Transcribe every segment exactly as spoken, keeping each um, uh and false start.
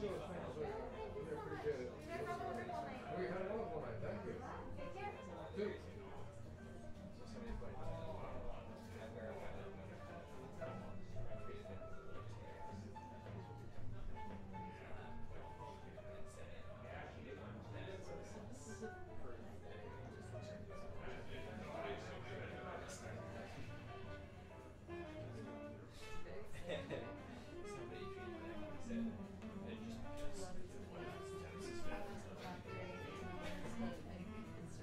They're pretty good. We had another one night. Thank you. Dude. Somebody treated them and said, it just because what if it's Genesis fans?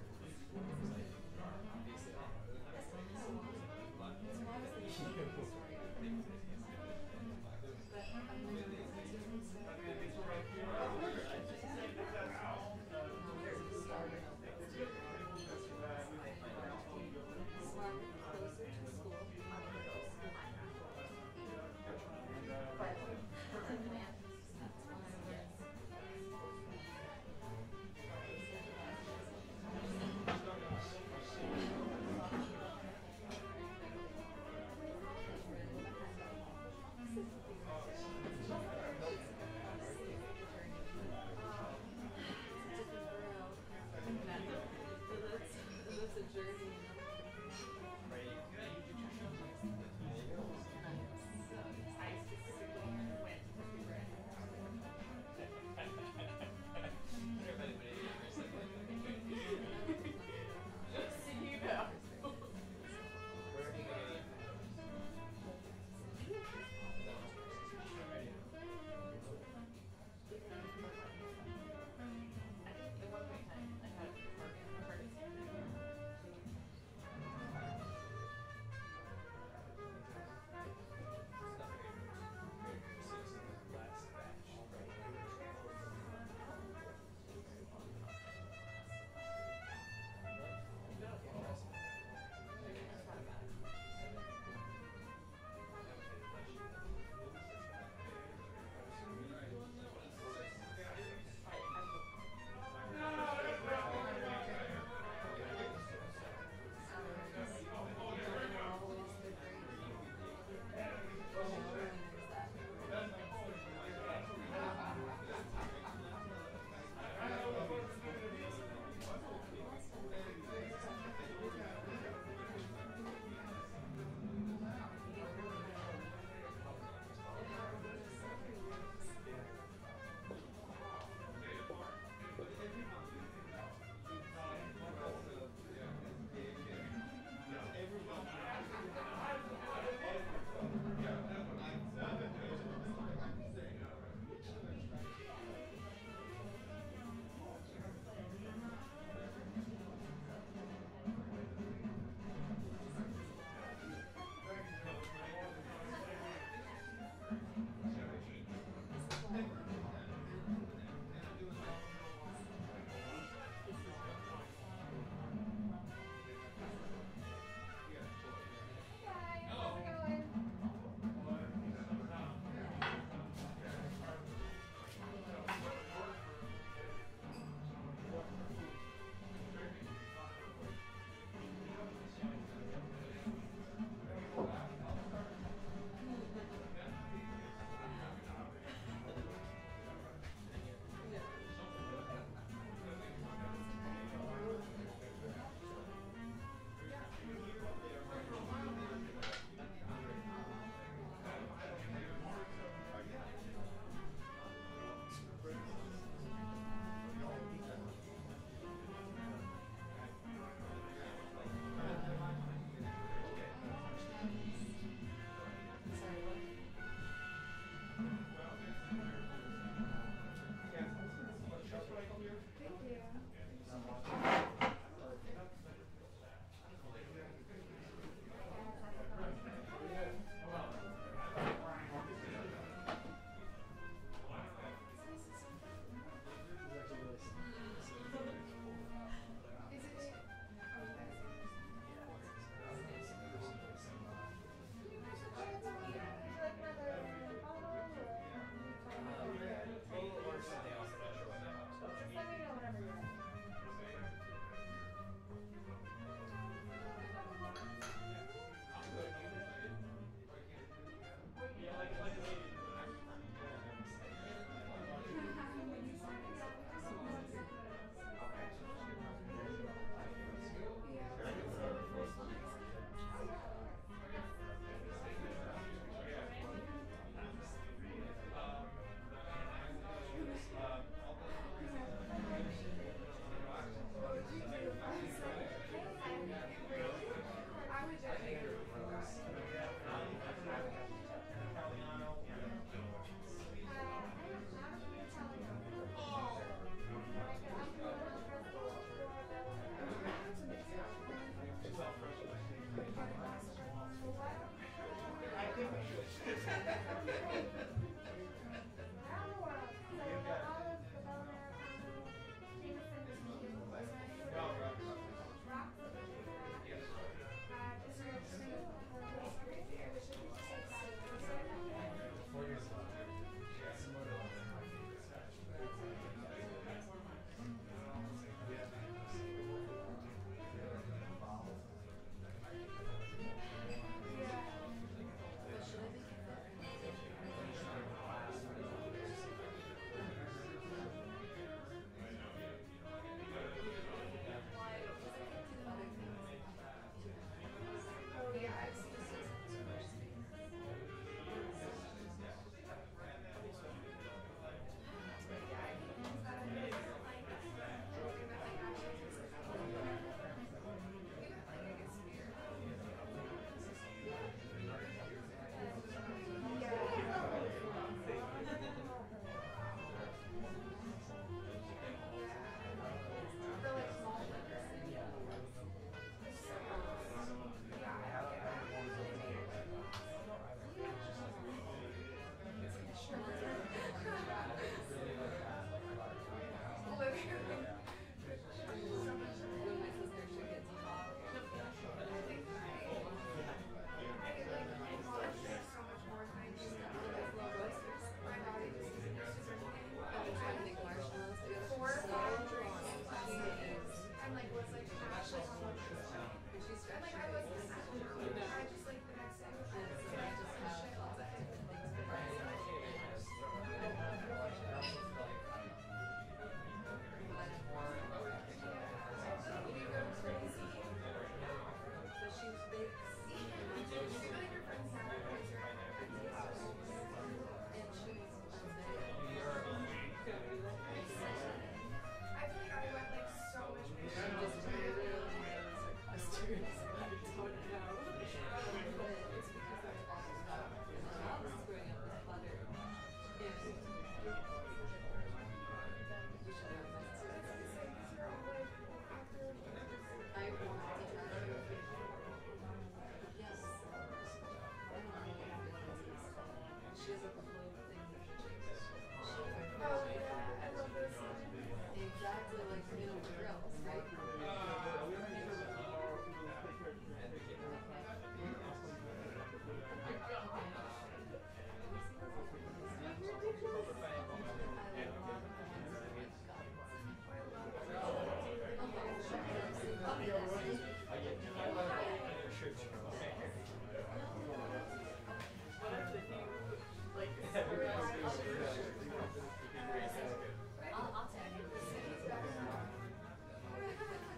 I'll, I'll tag you.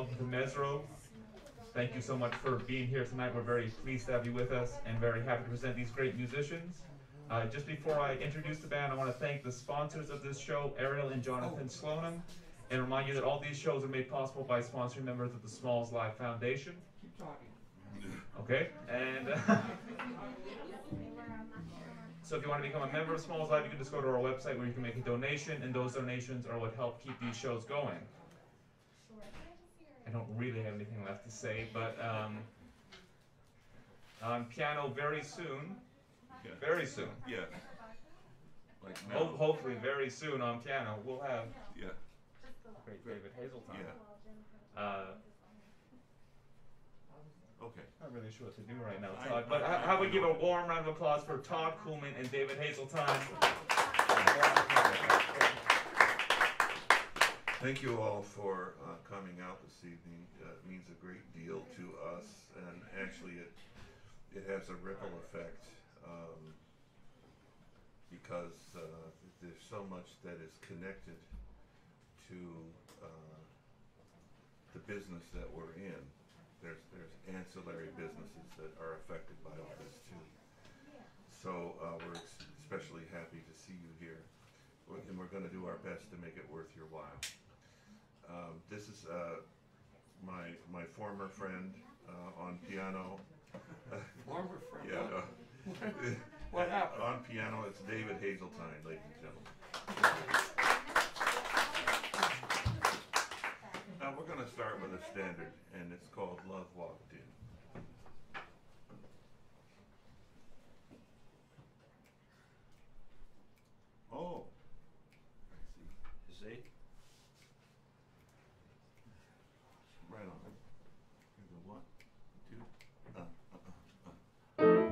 welcome to Mezzrow. Thank you so much for being here tonight. We're very pleased to have you with us and very happy to present these great musicians. Uh, just before I introduce the band, I want to thank the sponsors of this show, Ariel and Jonathan Slonim, and remind you that all these shows are made possible by sponsoring members of the Smalls Live Foundation. Keep talking. Okay, and uh, so if you want to become a member of Smalls Live, you can just go to our website where you can make a donation, and those donations are what help keep these shows going. I don't really have anything left to say, but um, on piano very soon, Yeah. very soon, Yeah. Like now. ho hopefully very soon on piano, we'll have Yeah. great David Hazeltine. Yeah. Uh, Okay. Not really sure what to do right now, Todd, but how how about we give a warm round of applause for Todd Coolman and David Hazeltine. Thank you all for uh, coming out this evening. Uh, it means a great deal to us, and actually it it has a ripple effect um, because uh, there's so much that is connected to uh, the business that we're in. There's there's ancillary businesses that are affected by all this too. So uh, we're ex especially happy to see you here, and we're going to do our best to make it worth your while. Um, this is uh, my my former friend uh, on piano. Former friend. Yeah. Uh, What happened? On piano, it's David Hazeltine, ladies and gentlemen. Now we're going to start with a standard, and it's called Love Walked In. Oh, I see. See? Right on. Here's a one, two, uh, uh, uh, uh.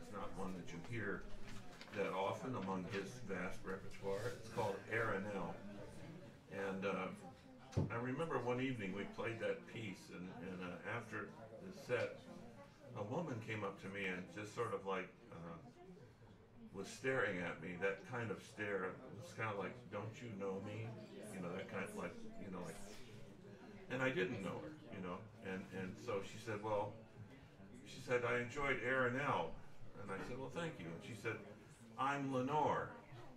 It's not one that you hear that often among his vast repertoire. It's called Aranel. And uh, I remember one evening we played that piece, and, and uh, after the set, a woman came up to me and just sort of like uh, was staring at me, that kind of stare. It was kind of like, don't you know me? You know, that kind of like, you know, like, and I didn't know her, you know, and, and so she said, well, she said, I enjoyed Aranel. And I said, well, thank you. And she said, I'm Lenore.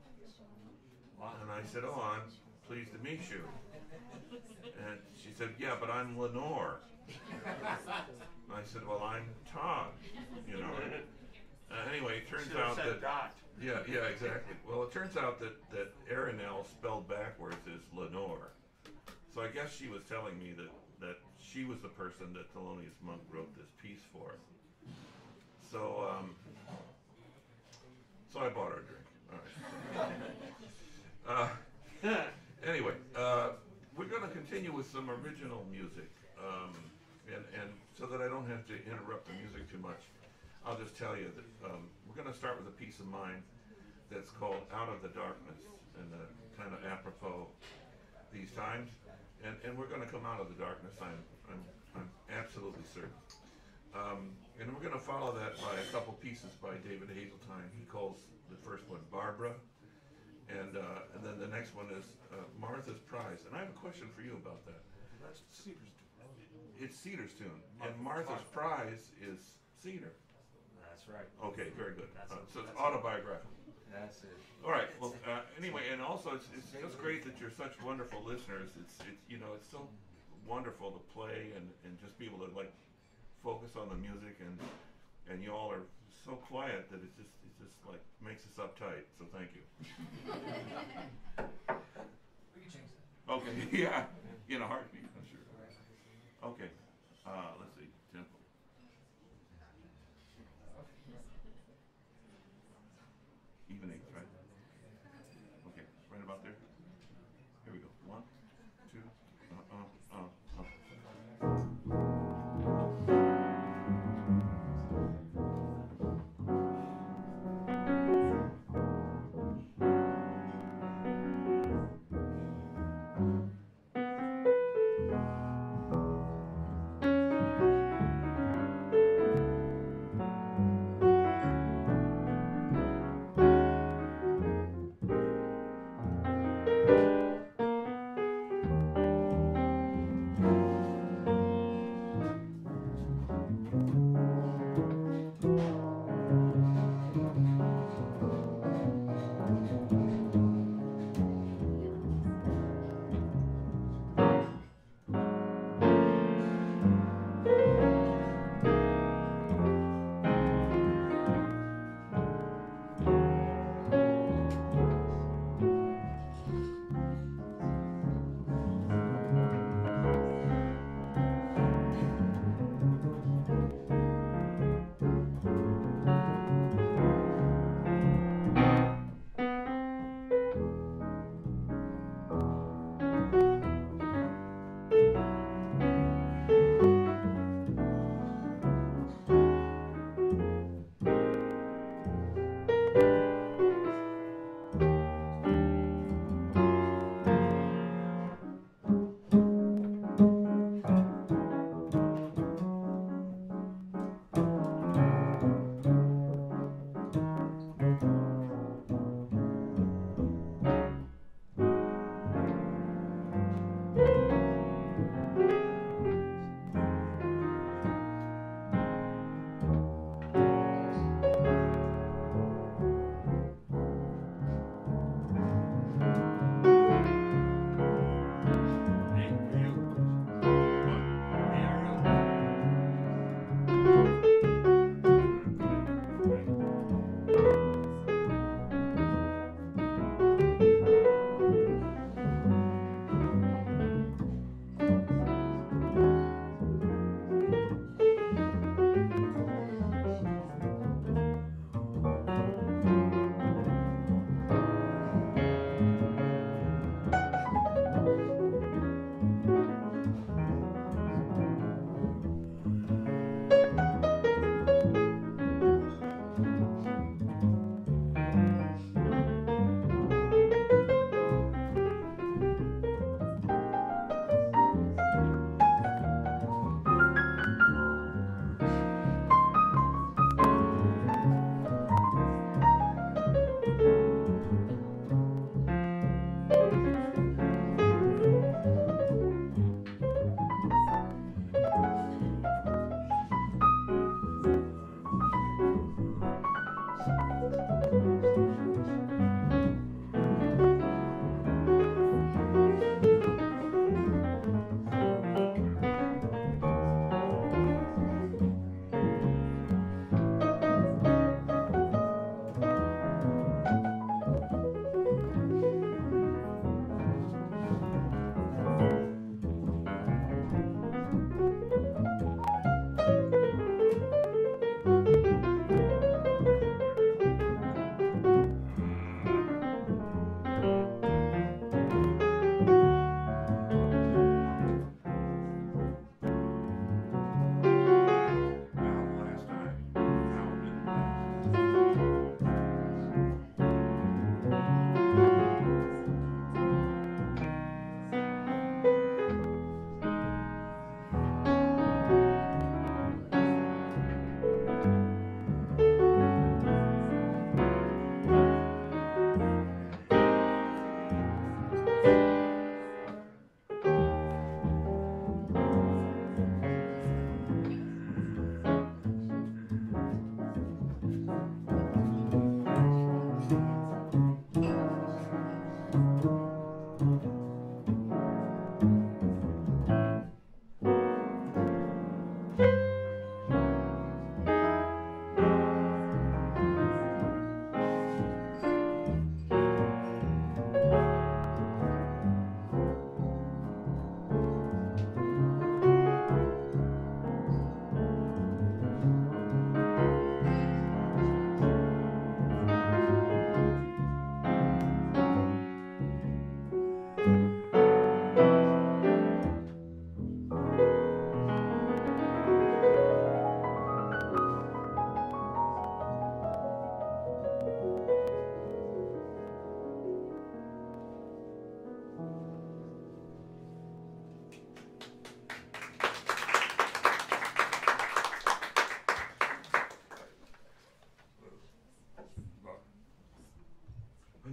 And I said, oh, I'm pleased to meet you. And she said, yeah, but I'm Lenore. And I said, well, I'm Todd, you know. Uh, anyway, it turns out that, Dot. yeah, yeah, exactly. Well, it turns out that, that Aranel spelled backwards is Lenore. So I guess she was telling me that, that she was the person that Thelonious Monk wrote this piece for. So, um, so I bought her a drink. All right. Uh, anyway, uh, we're going to continue with some original music, um, and, and so that I don't have to interrupt the music too much, I'll just tell you that um, we're going to start with a piece of mine that's called Out of the Darkness, and uh, kind of apropos these times. And, and we're going to come out of the darkness, I'm, I'm, I'm absolutely certain. Um, and we're going to follow that by a couple pieces by David Hazeltine. He calls the first one Barbara, and uh, and then the next one is uh, Martha's Prize. And I have a question for you about that. That's Cedar's tune. It's Cedar's tune, and Martha's Prize is Cedar. That's right. Okay, very good. That's Uh, it. so it's That's it. autobiographical. That's it. All right. Well, uh, anyway, and also it's, it's just great that you're such wonderful listeners. It's it's you know it's so wonderful to play and, and just be able to like focus on the music, and and you all are so quiet that it just it just like makes us uptight. So thank you. We can change that. Okay. Yeah. In a heartbeat, I'm sure. Okay. Uh, let's see. Tempo. Even eighth, right? Okay. Right about there. Here we go. One, two. Uh, uh, uh, uh.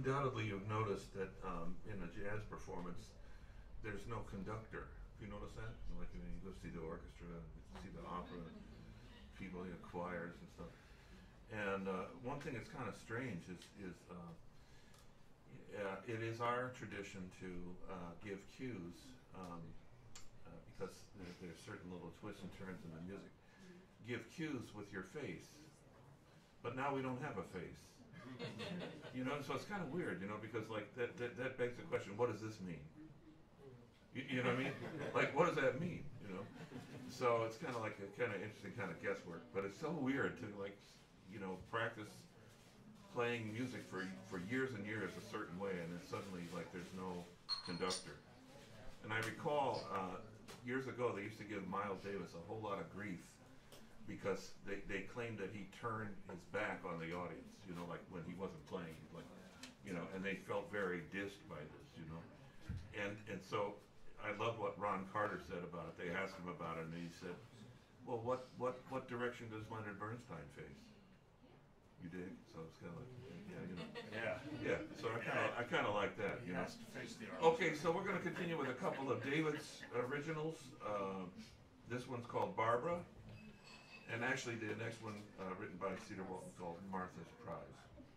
undoubtedly you've noticed that um, in a jazz performance, there's no conductor. Have you noticed that? Like when you go see the orchestra, see the opera, people, you know, choirs and stuff. And uh, one thing that's kind of strange is, is uh, uh, it is our tradition to uh, give cues um, uh, because there, there's certain little twists and turns in the music. Give cues with your face, but now we don't have a face. You know, so it's kind of weird, you know, because like that, that, that begs the question, what does this mean? You, you know what I mean? Like, what does that mean, you know? So it's kind of like a kind of interesting kind of guesswork, but it's so weird to like, you know, practice playing music for, for years and years a certain way, and then suddenly like there's no conductor. And I recall uh, years ago they used to give Miles Davis a whole lot of grief because they, they claimed that he turned his back on the audience, you know, like when he wasn't playing, like, you know, and they felt very dissed by this, you know. And and so I love what Ron Carter said about it. They asked him about it, and he said, well, what, what, what direction does Leonard Bernstein face? You dig? So it's kind of like, yeah, you know. Yeah. Yeah, so I kind of I kind of like that, He you know. has to face the Okay, so we're going to continue with a couple of David's originals. Uh, this one's called Barbara. And actually, the next one, uh, written by Cedar Walton, called Martha's Prize.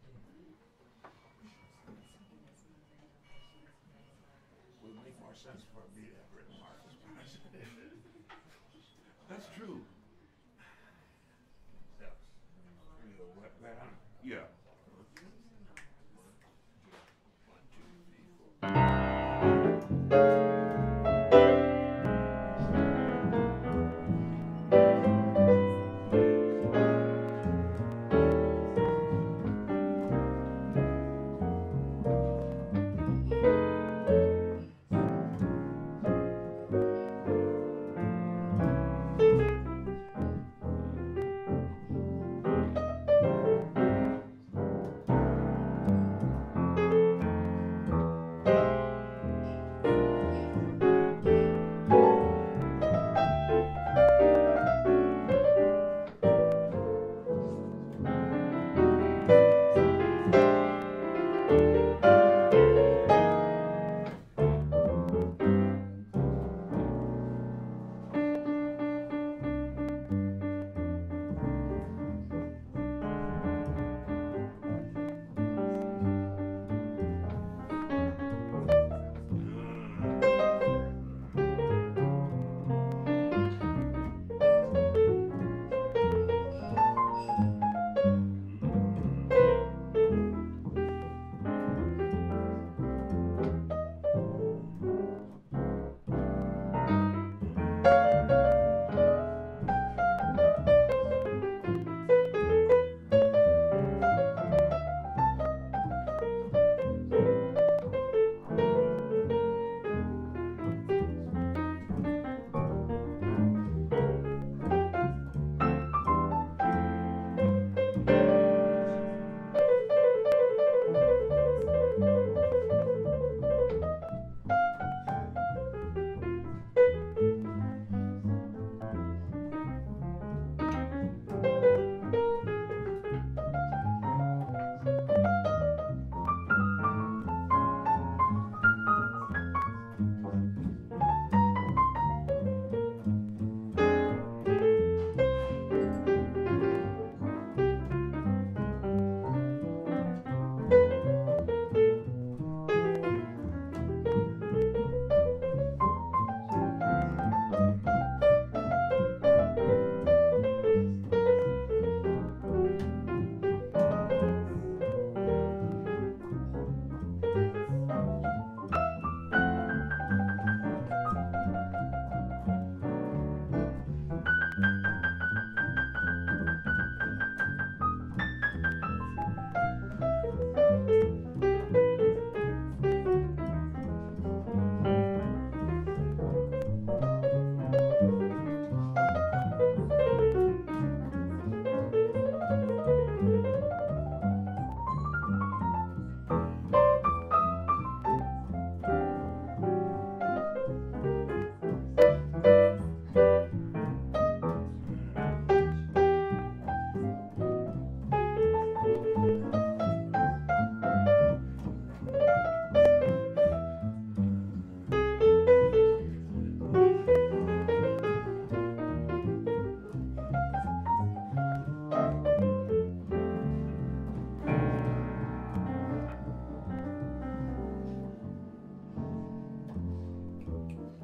Would make more sense for me to have written Martha's Prize. That's true. Yeah. We go right, right on. Yeah. One, two, three, four.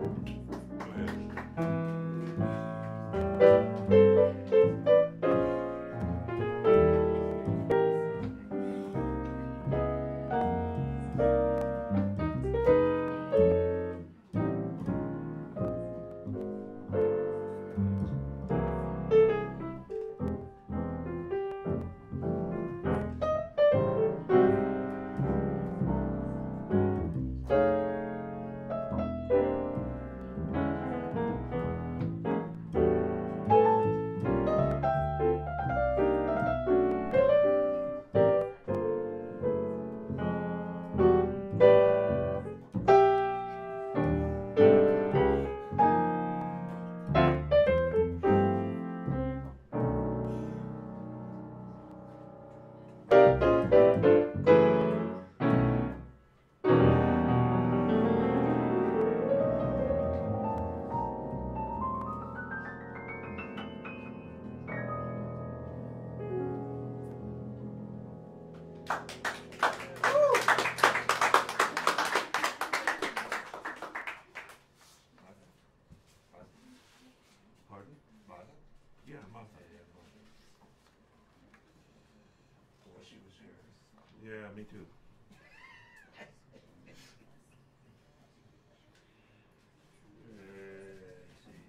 Pardon? Martha? Yeah, Martha. Yeah, Martha. Well, she was here. Yeah, me too. Let's see.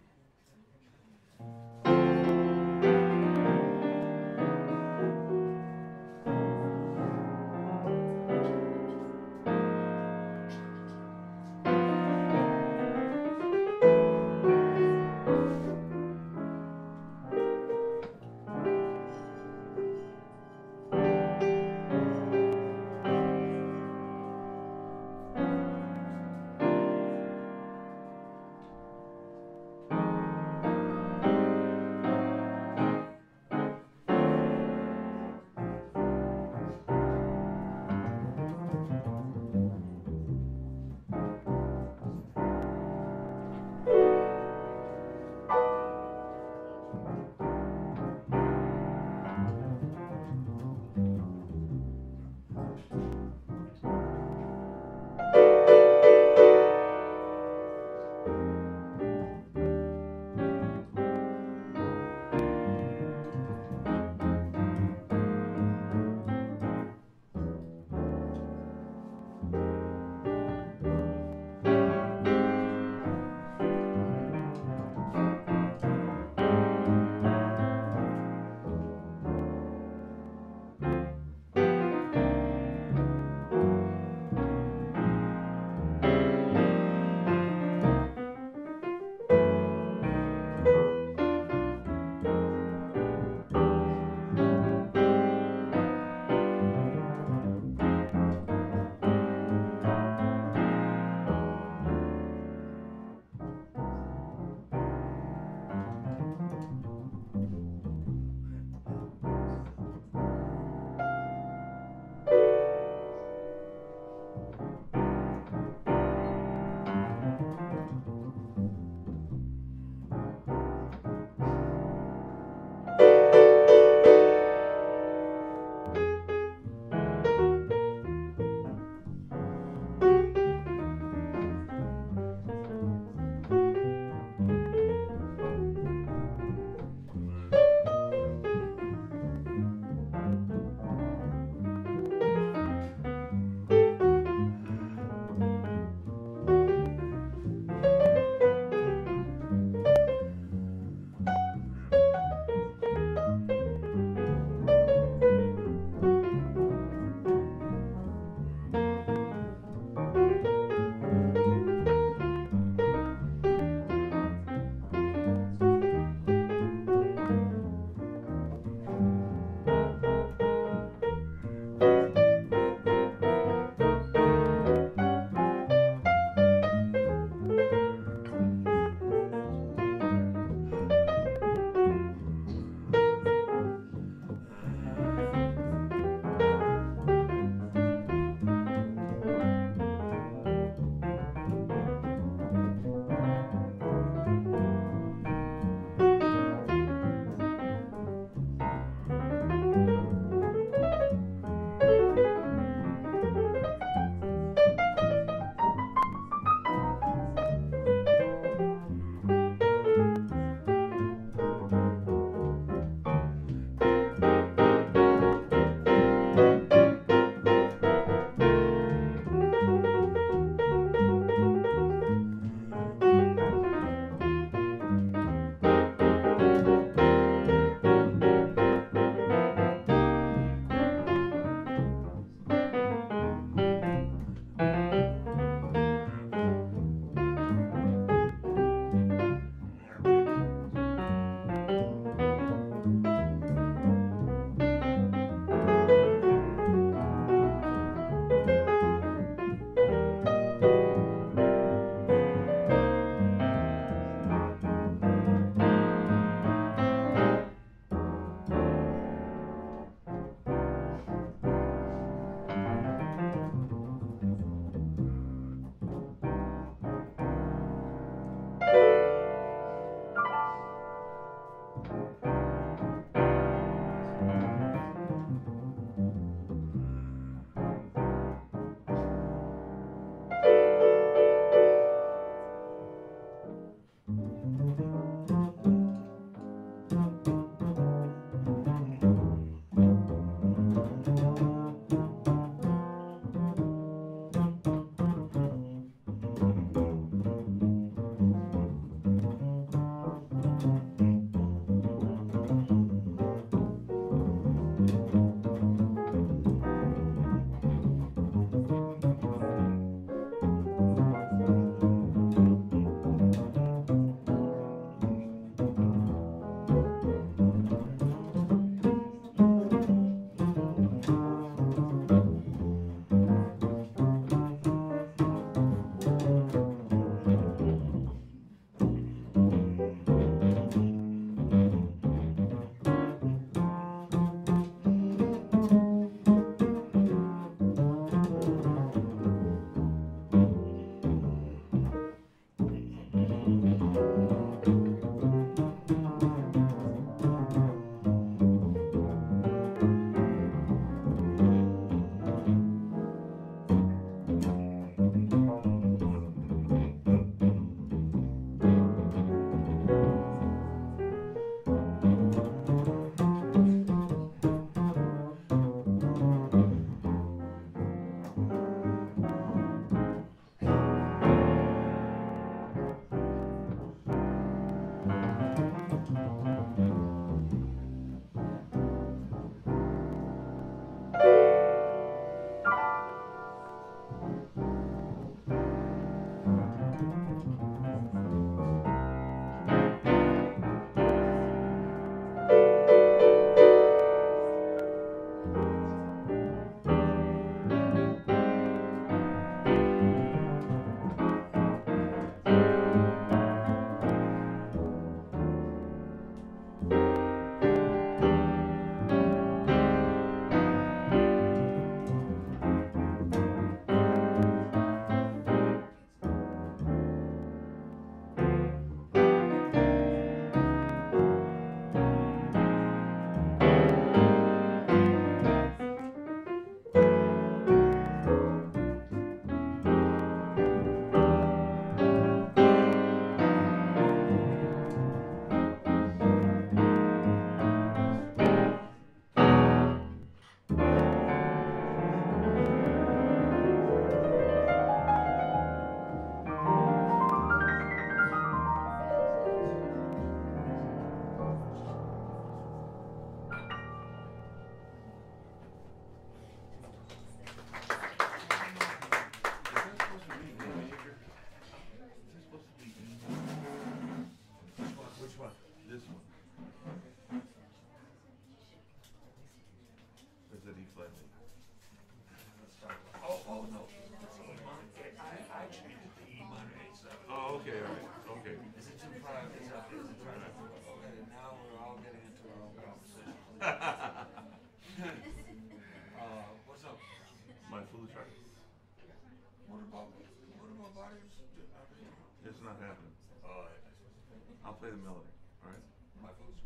not happening. Oh, I'll play the melody, all right? my phone's.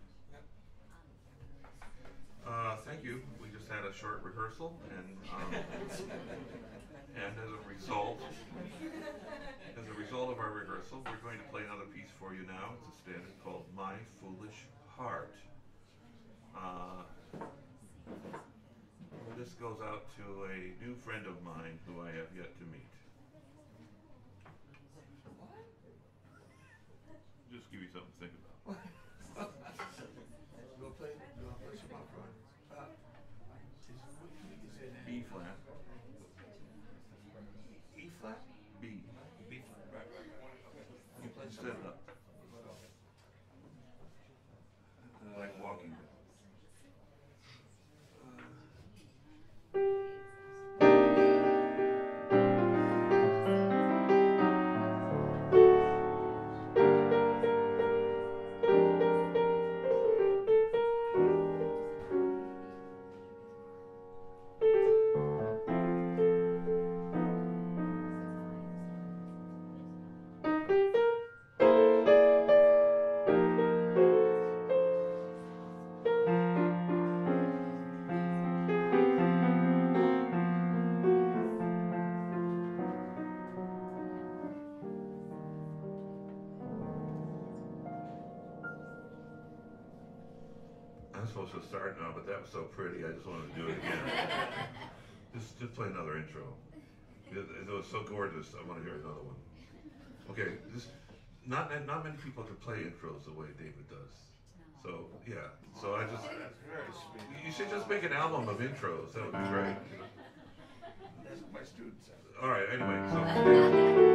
Uh, thank you. We just had a short rehearsal, and um, and as a result, as a result of our rehearsal, we're going to play another piece for you now. It's a standard called "My Foolish Heart." Uh, this goes out to a new friend of mine who I have yet to meet. Just give you something to think about. We'll play, we'll play some up front. Uh, is, what key is it in? E flat, E flat? B. B flat, right, right, right. Okay. You play Set some it up like walking. I'm supposed to start now, but that was so pretty. I just wanted to do it again. just, just play another intro. It, it was so gorgeous. I want to hear another one. Okay, this not not many people can play intros the way David does. So yeah. So I just That's very sweet. you should just make an album of intros. That would be great. That's what my students have. All right. Anyway, so.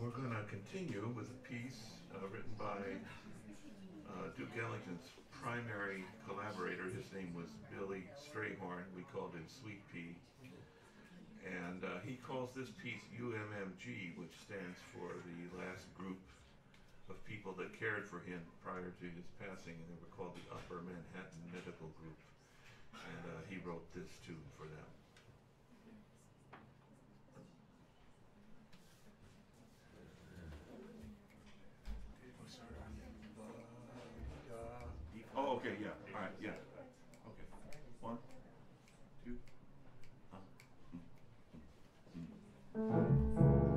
we're going to continue with a piece uh, written by uh, Duke Ellington's primary collaborator. His name was Billy Strayhorn. We called him Sweet Pea. And uh, he calls this piece U M M G, which stands for the last group of people that cared for him prior to his passing, and they were called the Upper Manhattan Medical Group. And uh, he wrote this tune for them. Oh, okay, yeah, all right, yeah. Okay, one, two, uh, mm, mm, mm.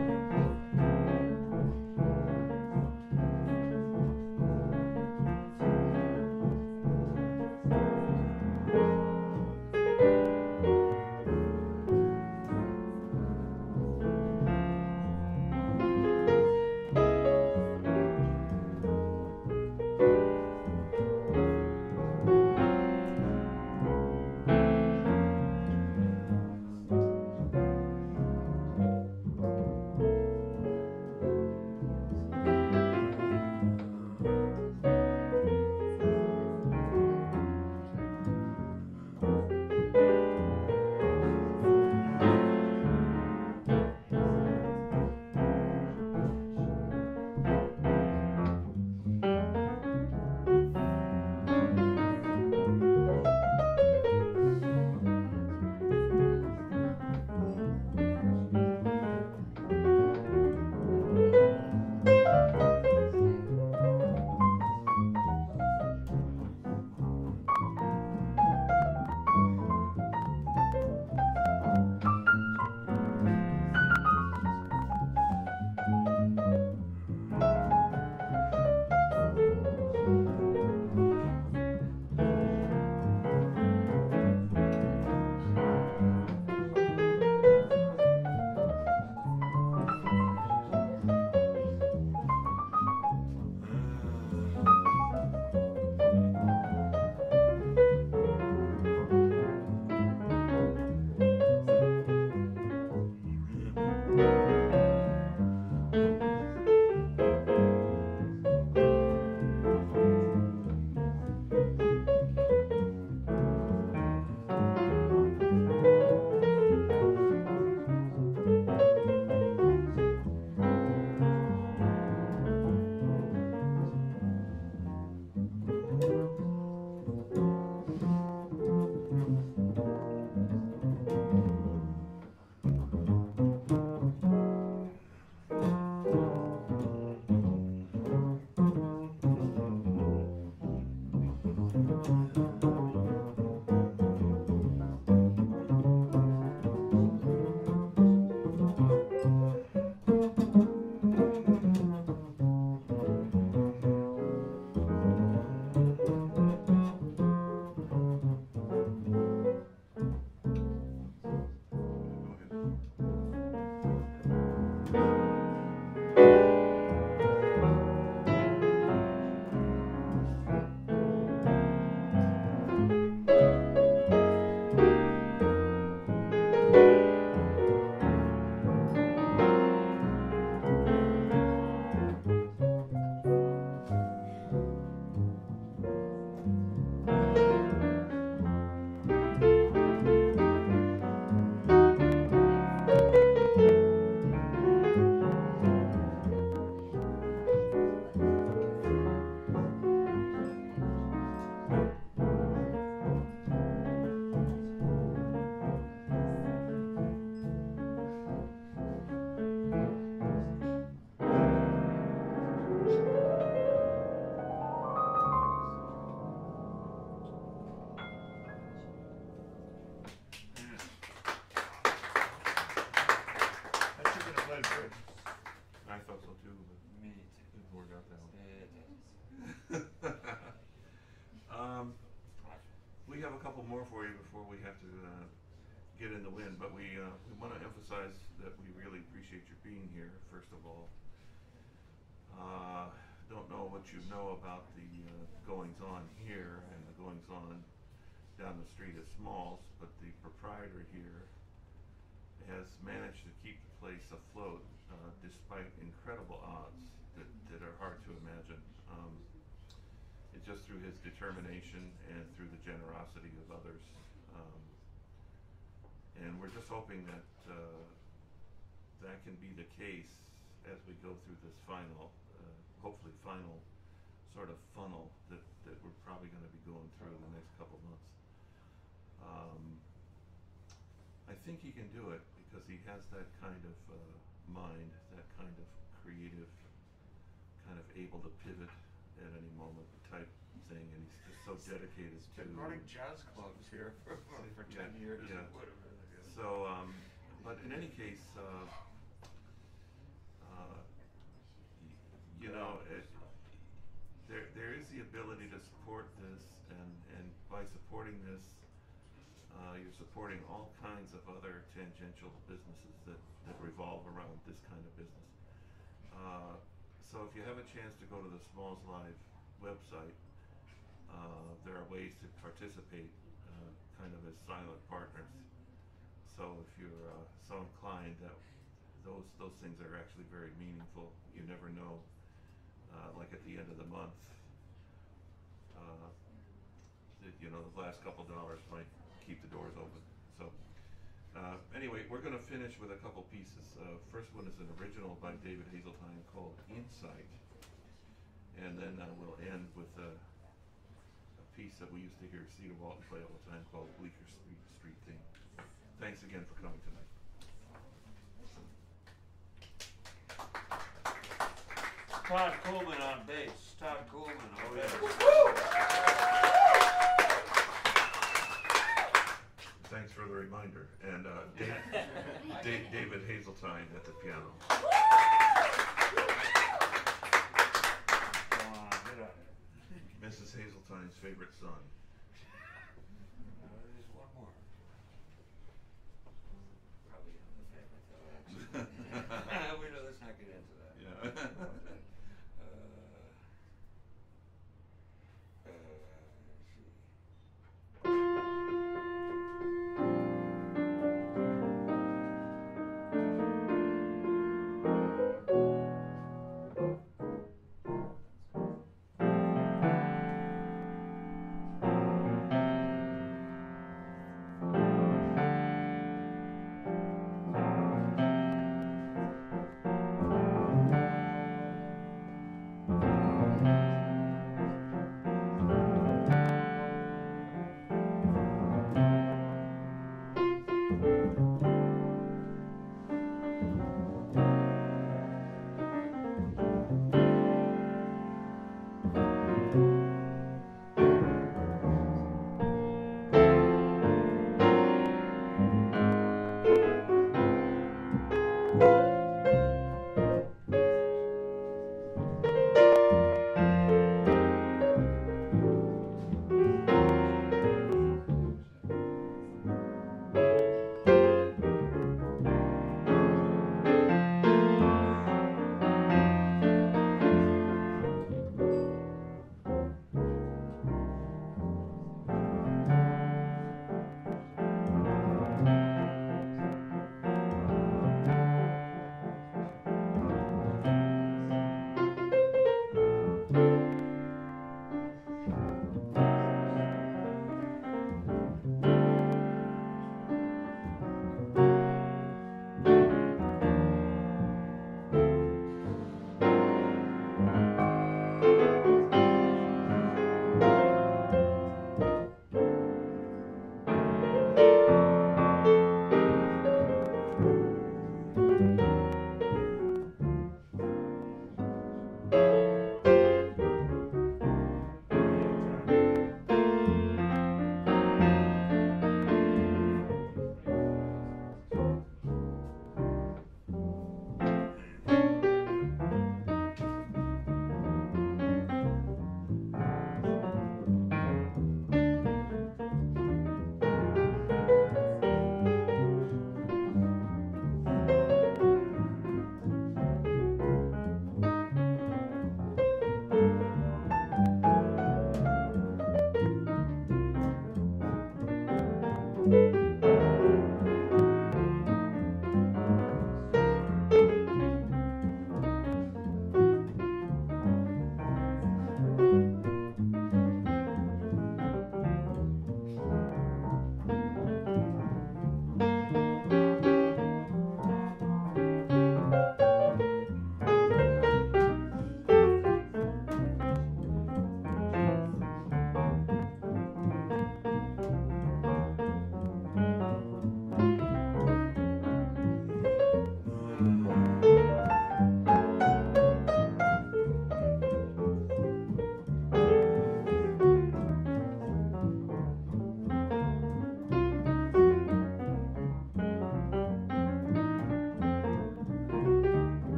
More for you before we have to uh, get in the wind, but we uh, we want to emphasize that we really appreciate your being here. First of all, uh, don't know what you know about the uh, goings on here and the goings on down the street at Smalls, but the proprietor here has managed to keep the place afloat uh, despite quite incredible odds that, that are hard to imagine. Um, it's just through his determination and through the generosity of others. Um, and we're just hoping that uh, that can be the case as we go through this final, uh, hopefully final sort of funnel that, that we're probably going to be going through in the next couple months. Um, I think he can do it because he has that kind of uh, mind, that kind of creative, kind of able to pivot at any moment type thing, and he's just so dedicated to Been running jazz clubs here for, for ten yeah, years yeah. or whatever. So, um, but in any case, uh, uh, y- you know, it, there there is the ability to support this, and, and by supporting this, uh, you're supporting all kinds of other tangential businesses that, that revolve around this kind of business. Uh, so if you have a chance to go to the Smalls Live website, uh, there are ways to participate uh, kind of as silent partners. So if you're uh, so inclined, that those those things are actually very meaningful. You never know, uh, like at the end of the month, uh, that, you know, the last couple dollars might keep the doors open. So uh, anyway, we're going to finish with a couple pieces. Uh, first one is an original by David Hazeltine called Insight, and then uh, we'll end with a, a piece that we used to hear Cedar Walton play all the time called Bleecker Street, Street Theme. Thanks again for coming tonight. Todd Coolman on bass. Todd Coolman on bass. Thanks for the reminder. And uh, Dave, Dave, David Hazeltine at the piano. Come on, get out of here. Missus Hazeltine's favorite son. Uh, there's one more. Probably on the family television. We know let's not get into that. Yeah. uh, uh, let's see.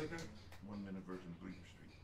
Bleecker, one minute version of Bleecker Street.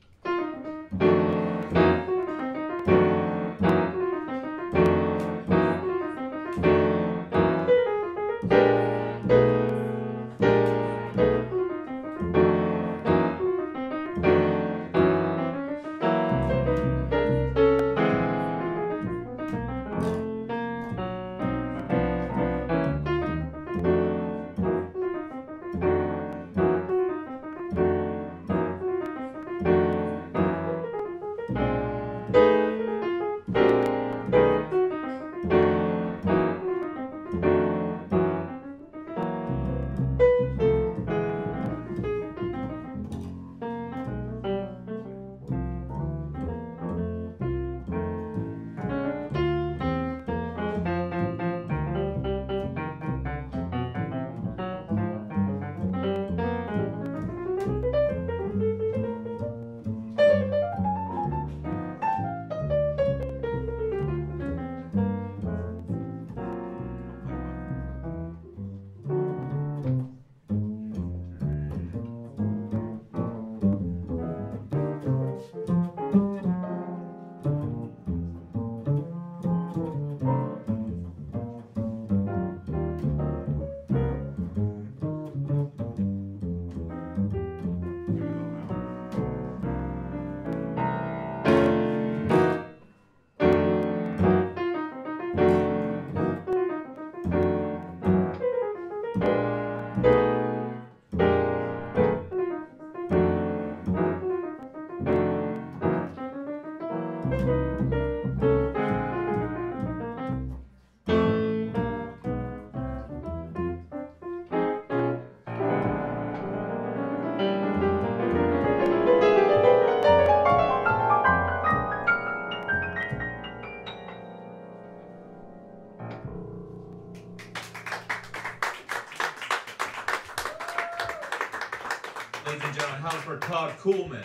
Ladies and gentlemen, how for Todd Coolman.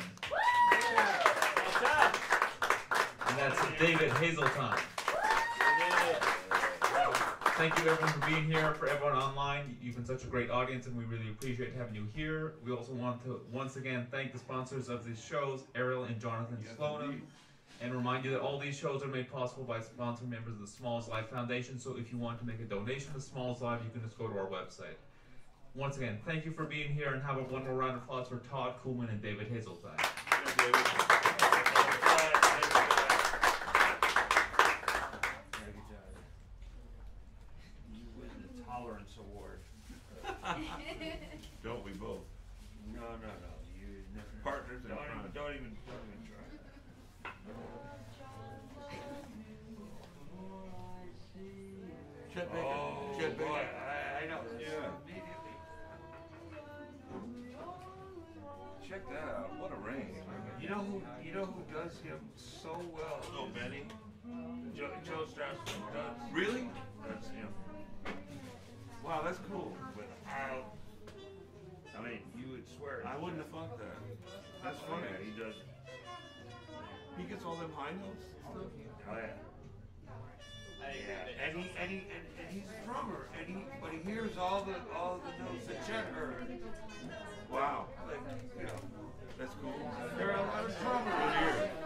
And that's David Hazeltine. Thank you everyone for being here. For everyone online, you've been such a great audience and we really appreciate having you here. We also want to once again thank the sponsors of these shows, Ariel and Jonathan Yes, Slonim, indeed. and remind you that all these shows are made possible by sponsor members of the Smalls Life Foundation. So if you want to make a donation to Smalls Life, you can just go to our website. Once again, thank you for being here and have a one more round of applause for Todd Coolman and David Hazeltine. Thank you, David. You win the Tolerance Award. Don't we both? No, no, no. You never. Partners in Don't crime. even, don't even, don't even try. Chet Baker. Oh, Chet Baker. boy, I, I know. Yeah. Immediately. Check that out. What a range. You know who? You know who does him so well? Oh, Benny. Joe, Joe Strasser does. Really? That's him. Wow, that's cool. Without. I mean, you would swear. I wouldn't have thought that. That's Oh, funny. yeah, he does. He gets all them high notes. Oh yeah. Yeah, and he and he and, and he's a drummer, and he but he hears all the all the notes that Chet heard. Wow. Like, you know, That's cool. there are a lot of drummers here.